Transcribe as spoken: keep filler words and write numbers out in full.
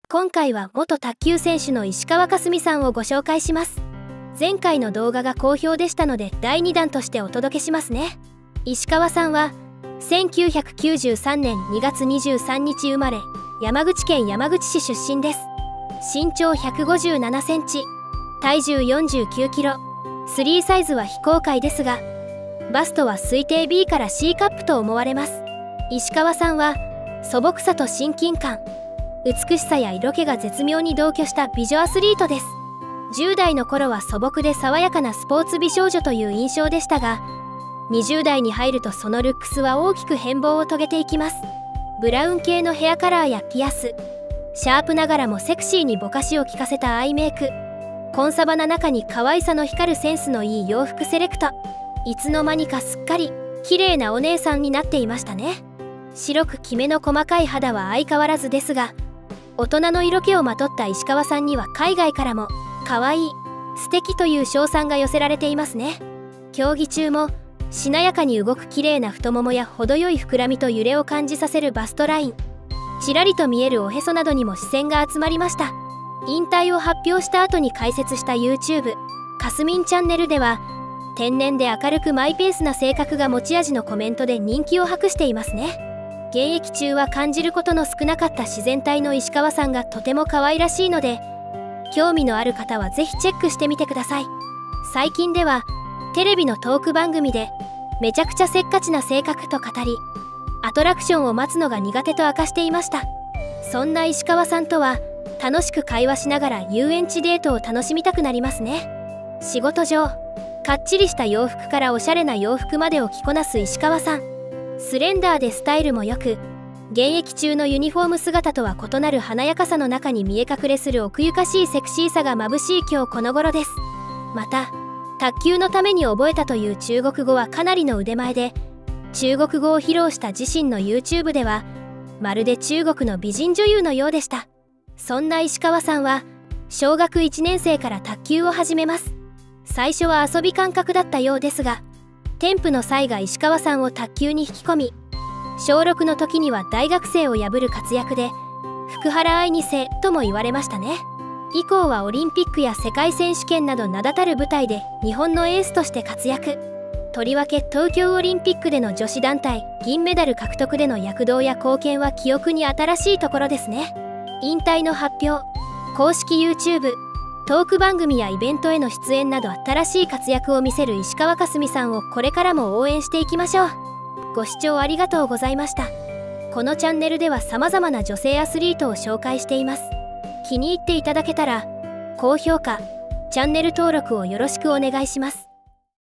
今回は元卓球選手の石川佳純さんをご紹介します。前回の動画が好評でしたのでだいにだんとしてお届けしますね。石川さんはせんきゅうひゃくきゅうじゅうさんねんにがつにじゅうさんにち生まれ、山口県山口市出身です。身長ひゃくごじゅうななセンチ、体重よんじゅうきゅうキロ、スリーサイズは非公開ですが、バストは推定 ビー から シー カップと思われます。石川さんは素朴さと親近感、美しさや色気が絶妙に同居した美女アスリートです。じゅうだいの頃は素朴で爽やかなスポーツ美少女という印象でしたが、にじゅうだいに入るとそのルックスは大きく変貌を遂げていきます。ブラウン系のヘアカラーやピアス、シャープながらもセクシーにぼかしを効かせたアイメイク、コンサバな中に可愛さの光るセンスのいい洋服セレクト、いつの間にかすっかり綺麗なお姉さんになっていましたね。白くきめの細かい肌は相変わらずですが、大人の色気をまとった石川さんには海外からも可愛い、素敵という称賛が寄せられていますね。競技中もしなやかに動く綺麗な太ももや程よい膨らみと揺れを感じさせるバストライン、ちらりと見えるおへそなどにも視線が集まりました。引退を発表した後に開設した YouTube かすみんチャンネルでは、天然で明るくマイペースな性格が持ち味のコメントで人気を博していますね。現役中は感じることの少なかった自然体の石川さんがとても可愛らしいので、興味のある方はぜひチェックしてみてください。最近ではテレビのトーク番組でめちゃくちゃせっかちな性格と語り、アトラクションを待つのが苦手と明かしていました。そんな石川さんとは楽しく会話しながら遊園地デートを楽しみたくなりますね。仕事上かっちりした洋服からおしゃれな洋服までを着こなす石川さん。スレンダーでスタイルも良く、現役中のユニフォーム姿とは異なる華やかさの中に見え隠れする奥ゆかしいセクシーさが眩しい今日この頃です。また卓球のために覚えたという中国語はかなりの腕前で、中国語を披露した自身の YouTube ではまるで中国の美人女優のようでした。そんな石川さんは小学いちねんせいから卓球を始めます。最初は遊び感覚だったようですが、天賦の才が石川さんを卓球に引き込み、しょうろくの時には大学生を破る活躍で福原愛に世とも言われましたね。以降はオリンピックや世界選手権など名だたる舞台で日本のエースとして活躍。とりわけ東京オリンピックでの女子団体銀メダル獲得での躍動や貢献は記憶に新しいところですね。引退の発表、公式 YouTube、トーク番組やイベントへの出演など新しい活躍を見せる石川佳純さんをこれからも応援していきましょう。ご視聴ありがとうございました。このチャンネルでは様々な女性アスリートを紹介しています。気に入っていただけたら高評価、チャンネル登録をよろしくお願いします。